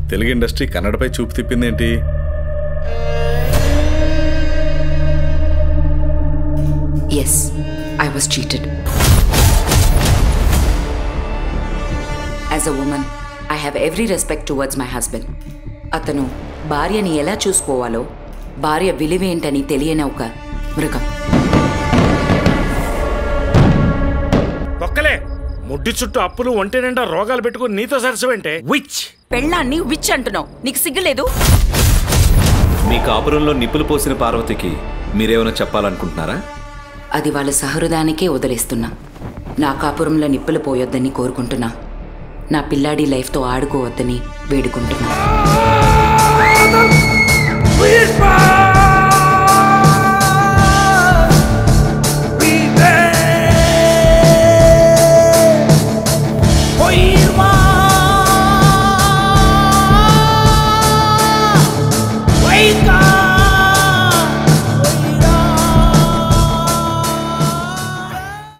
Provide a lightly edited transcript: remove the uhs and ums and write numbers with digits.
Telugu industry కన్నడపై చూపు తిప్పిందేంటి? Yes, I was cheated. As a woman, I have every respect towards my husband. అతను భార్యని ఎలా చూసుకోవాలో, భార్య విలువేంటని తెలియని ఒక మృగం. ఒక్కలే ముడ్డి చుట్టూ అప్పులు ఒంటి నిండా రోగాలు పెట్టుకుని నీతో సరసమేంటే? విచ్ పెళ్ళాన్ని విచ్ అంటున్నావు, నీకు సిగ్గులేదు? మీ కాపురంలో నిప్పులు పోసిన పార్వతికి మీరేమైనా చెప్పాలనుకుంటున్నారా? అది వాళ్ళ సహృదానికే వదిలేస్తున్నా. నా కాపురంలో నిప్పులు పోయొద్దని కోరుకుంటున్నా. నా పిల్లాడి లైఫ్తో ఆడుకోవద్దని వేడుకుంటున్నా.